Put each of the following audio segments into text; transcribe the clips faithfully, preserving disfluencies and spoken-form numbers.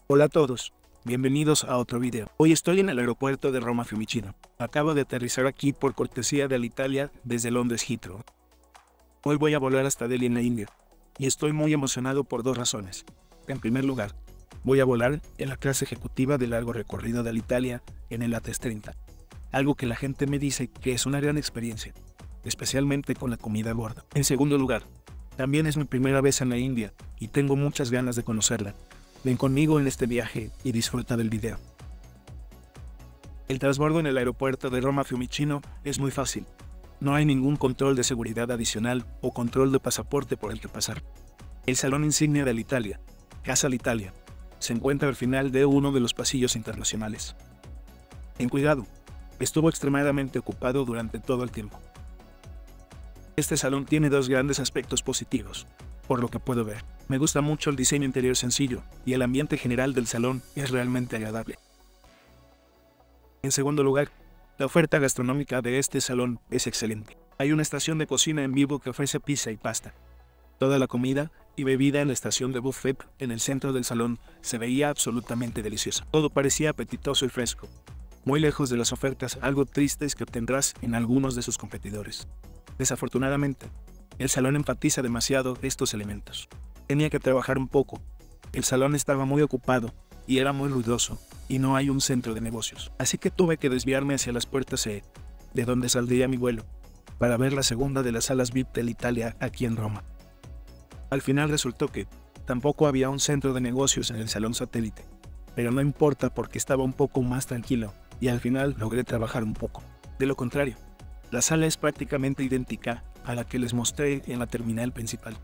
Hola a todos, bienvenidos a otro video. Hoy estoy en el aeropuerto de Roma Fiumicino. Acabo de aterrizar aquí por cortesía de Alitalia desde Londres Heathrow. Hoy voy a volar hasta Delhi en la India, y estoy muy emocionado por dos razones. En primer lugar, voy a volar en la clase ejecutiva de largo recorrido de Alitalia en el A tres treinta, algo que la gente me dice que es una gran experiencia, especialmente con la comida a bordo. En segundo lugar, también es mi primera vez en la India, y tengo muchas ganas de conocerla. Ven conmigo en este viaje y disfruta del video. El transbordo en el aeropuerto de Roma Fiumicino es muy fácil. No hay ningún control de seguridad adicional o control de pasaporte por el que pasar. El salón insignia de Alitalia, Casa Alitalia, se encuentra al final de uno de los pasillos internacionales. Ten cuidado, estuvo extremadamente ocupado durante todo el tiempo. Este salón tiene dos grandes aspectos positivos, por lo que puedo ver. Me gusta mucho el diseño interior sencillo, y el ambiente general del salón es realmente agradable. En segundo lugar, la oferta gastronómica de este salón es excelente. Hay una estación de cocina en vivo que ofrece pizza y pasta. Toda la comida y bebida en la estación de buffet en el centro del salón se veía absolutamente deliciosa. Todo parecía apetitoso y fresco, muy lejos de las ofertas algo tristes que obtendrás en algunos de sus competidores. Desafortunadamente, el salón enfatiza demasiado estos elementos. Tenía que trabajar un poco. El salón estaba muy ocupado y era muy ruidoso, y no hay un centro de negocios. Así que tuve que desviarme hacia las puertas E, de donde saldría mi vuelo, para ver la segunda de las salas V I P de Italia aquí en Roma. Al final resultó que tampoco había un centro de negocios en el salón satélite, pero no importa porque estaba un poco más tranquilo y al final logré trabajar un poco. De lo contrario, la sala es prácticamente idéntica a la que les mostré en la terminal principal.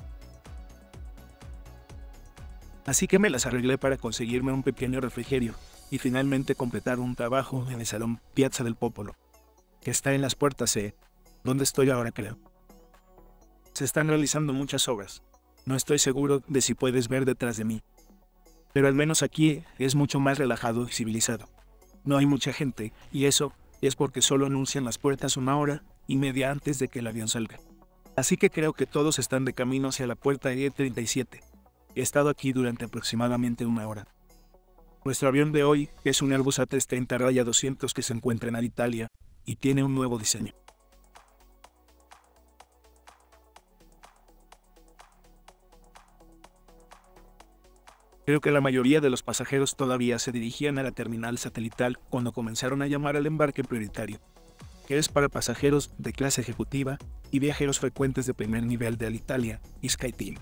Así que me las arreglé para conseguirme un pequeño refrigerio y finalmente completar un trabajo en el salón Piazza del Popolo, que está en las puertas E, donde estoy ahora creo. Se están realizando muchas obras, no estoy seguro de si puedes ver detrás de mí, pero al menos aquí es mucho más relajado y civilizado. No hay mucha gente, y eso es porque solo anuncian las puertas una hora y media antes de que el avión salga. Así que creo que todos están de camino hacia la puerta E treinta y siete. He estado aquí durante aproximadamente una hora. Nuestro avión de hoy es un Airbus A tres treinta doscientos que se encuentra en Alitalia y tiene un nuevo diseño. Creo que la mayoría de los pasajeros todavía se dirigían a la terminal satelital cuando comenzaron a llamar al embarque prioritario, que es para pasajeros de clase ejecutiva y viajeros frecuentes de primer nivel de Alitalia y SkyTeam.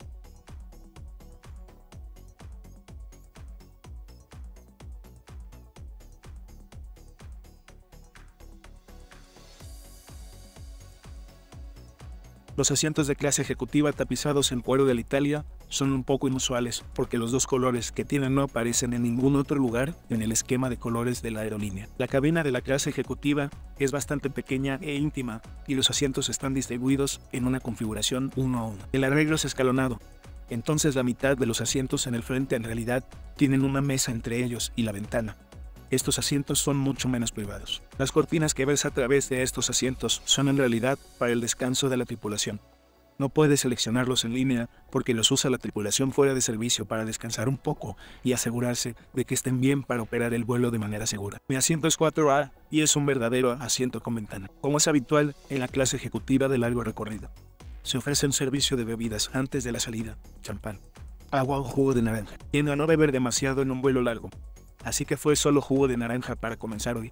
Los asientos de clase ejecutiva tapizados en cuero de Alitalia son un poco inusuales porque los dos colores que tienen no aparecen en ningún otro lugar en el esquema de colores de la aerolínea. La cabina de la clase ejecutiva es bastante pequeña e íntima y los asientos están distribuidos en una configuración uno a uno. El arreglo es escalonado, entonces la mitad de los asientos en el frente en realidad tienen una mesa entre ellos y la ventana. Estos asientos son mucho menos privados. Las cortinas que ves a través de estos asientos son en realidad para el descanso de la tripulación. No puedes seleccionarlos en línea porque los usa la tripulación fuera de servicio para descansar un poco y asegurarse de que estén bien para operar el vuelo de manera segura. Mi asiento es cuatro A y es un verdadero asiento con ventana, como es habitual en la clase ejecutiva de largo recorrido. Se ofrece un servicio de bebidas antes de la salida, champán, agua o jugo de naranja. Tiendo a no beber demasiado en un vuelo largo, así que fue solo jugo de naranja para comenzar hoy.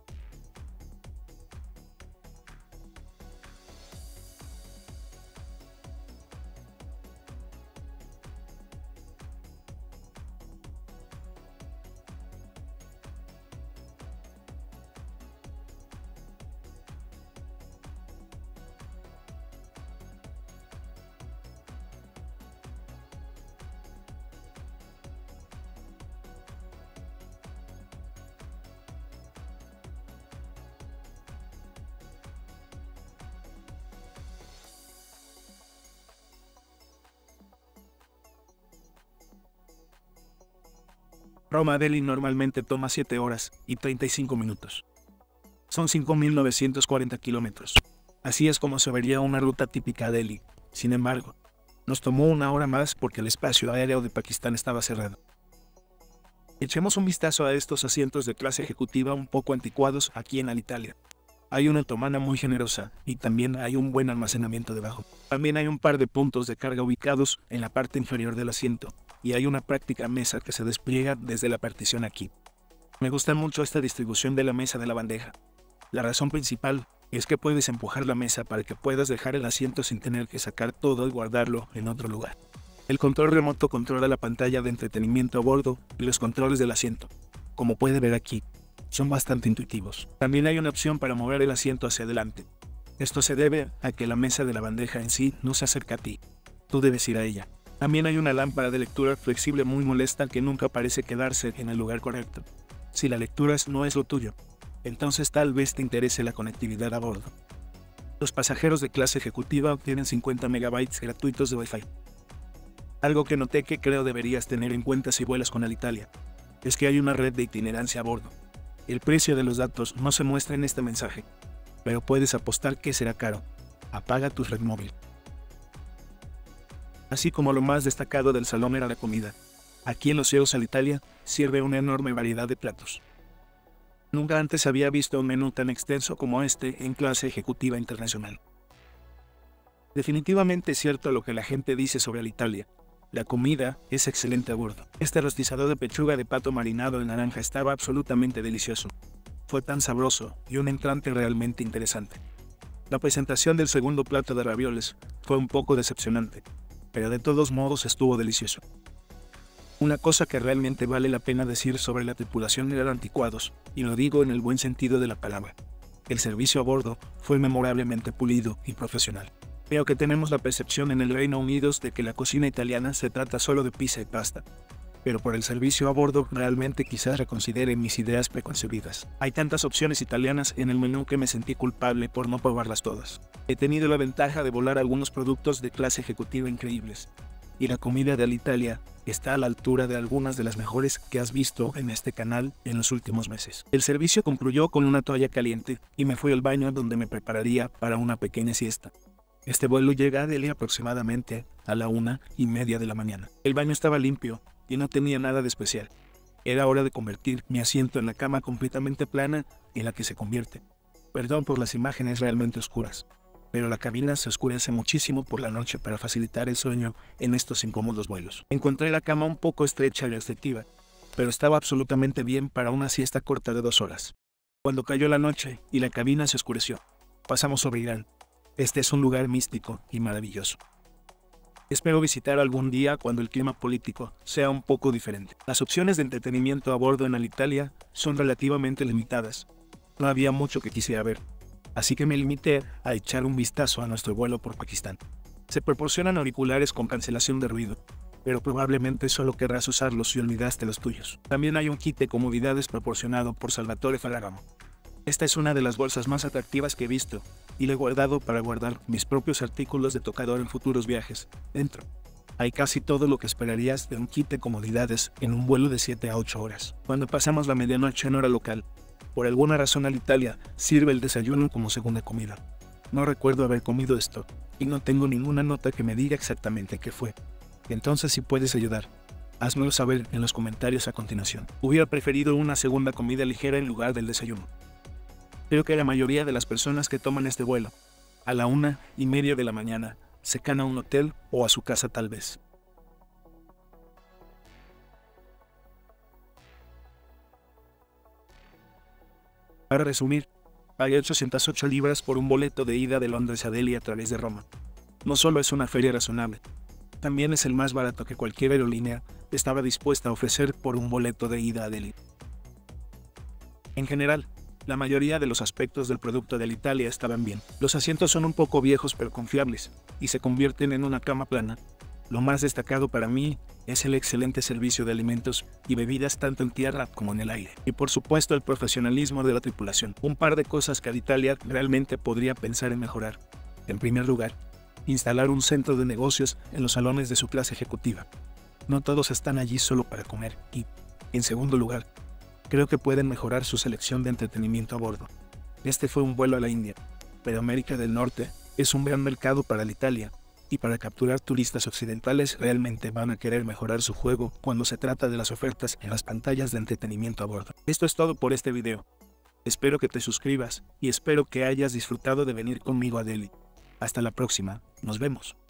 Roma a Delhi normalmente toma siete horas y treinta y cinco minutos. Son cinco mil novecientos cuarenta kilómetros. Así es como se vería una ruta típica a Delhi. Sin embargo, nos tomó una hora más porque el espacio aéreo de Pakistán estaba cerrado. Echemos un vistazo a estos asientos de clase ejecutiva un poco anticuados aquí en Alitalia. Hay una otomana muy generosa y también hay un buen almacenamiento debajo. También hay un par de puntos de carga ubicados en la parte inferior del asiento y hay una práctica mesa que se despliega desde la partición aquí. Me gusta mucho esta distribución de la mesa de la bandeja. La razón principal es que puedes empujar la mesa para que puedas dejar el asiento sin tener que sacar todo y guardarlo en otro lugar. El control remoto controla la pantalla de entretenimiento a bordo y los controles del asiento. Como puede ver aquí, son bastante intuitivos. También hay una opción para mover el asiento hacia adelante. Esto se debe a que la mesa de la bandeja en sí no se acerca a ti. Tú debes ir a ella. También hay una lámpara de lectura flexible muy molesta que nunca parece quedarse en el lugar correcto. Si la lectura no es lo tuyo, entonces tal vez te interese la conectividad a bordo. Los pasajeros de clase ejecutiva obtienen cincuenta megabytes gratuitos de Wi-Fi. Algo que noté que creo deberías tener en cuenta si vuelas con Alitalia, es que hay una red de itinerancia a bordo. El precio de los datos no se muestra en este mensaje, pero puedes apostar que será caro. Apaga tu red móvil. Así como lo más destacado del salón era la comida. Aquí en los cielos Alitalia sirve una enorme variedad de platos. Nunca antes había visto un menú tan extenso como este en clase ejecutiva internacional. Definitivamente es cierto lo que la gente dice sobre Alitalia. La comida es excelente a bordo. Este rostizador de pechuga de pato marinado en naranja estaba absolutamente delicioso. Fue tan sabroso y un entrante realmente interesante. La presentación del segundo plato de ravioles fue un poco decepcionante, pero de todos modos estuvo delicioso. Una cosa que realmente vale la pena decir sobre la tripulación eran anticuados, y lo digo en el buen sentido de la palabra. El servicio a bordo fue memorablemente pulido y profesional. Veo que tenemos la percepción en el Reino Unido de que la cocina italiana se trata solo de pizza y pasta. Pero por el servicio a bordo realmente quizás reconsidere mis ideas preconcebidas. Hay tantas opciones italianas en el menú que me sentí culpable por no probarlas todas. He tenido la ventaja de volar algunos productos de clase ejecutiva increíbles. Y la comida de Alitalia está a la altura de algunas de las mejores que has visto en este canal en los últimos meses. El servicio concluyó con una toalla caliente y me fui al baño donde me prepararía para una pequeña siesta. Este vuelo llega a Delhi aproximadamente a la una y media de la mañana. El baño estaba limpio y no tenía nada de especial. Era hora de convertir mi asiento en la cama completamente plana en la que se convierte. Perdón por las imágenes realmente oscuras, pero la cabina se oscurece muchísimo por la noche para facilitar el sueño en estos incómodos vuelos. Encontré la cama un poco estrecha y restrictiva, pero estaba absolutamente bien para una siesta corta de dos horas. Cuando cayó la noche y la cabina se oscureció, pasamos sobre Irán. Este es un lugar místico y maravilloso. Espero visitar algún día cuando el clima político sea un poco diferente. Las opciones de entretenimiento a bordo en Alitalia son relativamente limitadas. No había mucho que quisiera ver, así que me limité a echar un vistazo a nuestro vuelo por Pakistán. Se proporcionan auriculares con cancelación de ruido, pero probablemente solo querrás usarlos si olvidaste los tuyos. También hay un kit de comodidades proporcionado por Salvatore Ferragamo. Esta es una de las bolsas más atractivas que he visto, y la he guardado para guardar mis propios artículos de tocador en futuros viajes. Dentro hay casi todo lo que esperarías de un kit de comodidades en un vuelo de siete a ocho horas. Cuando pasamos la medianoche en hora local, por alguna razón Alitalia sirve el desayuno como segunda comida. No recuerdo haber comido esto, y no tengo ninguna nota que me diga exactamente qué fue. Entonces, si puedes ayudar, házmelo saber en los comentarios a continuación. Hubiera preferido una segunda comida ligera en lugar del desayuno. Creo que la mayoría de las personas que toman este vuelo, a la una y media de la mañana, se van a un hotel o a su casa tal vez. Para resumir, pagué ochocientas ocho libras por un boleto de ida de Londres a Delhi a través de Roma. No solo es una feria razonable, también es el más barato que cualquier aerolínea estaba dispuesta a ofrecer por un boleto de ida a Delhi. En general, la mayoría de los aspectos del producto de Alitalia estaban bien. Los asientos son un poco viejos pero confiables, y se convierten en una cama plana. Lo más destacado para mí es el excelente servicio de alimentos y bebidas tanto en tierra como en el aire. Y por supuesto el profesionalismo de la tripulación. Un par de cosas que Alitalia realmente podría pensar en mejorar. En primer lugar, instalar un centro de negocios en los salones de su clase ejecutiva. No todos están allí solo para comer. Y, en segundo lugar, creo que pueden mejorar su selección de entretenimiento a bordo. Este fue un vuelo a la India, pero América del Norte es un gran mercado para Alitalia, y para capturar turistas occidentales realmente van a querer mejorar su juego cuando se trata de las ofertas en las pantallas de entretenimiento a bordo. Esto es todo por este video. Espero que te suscribas y espero que hayas disfrutado de venir conmigo a Delhi. Hasta la próxima, nos vemos.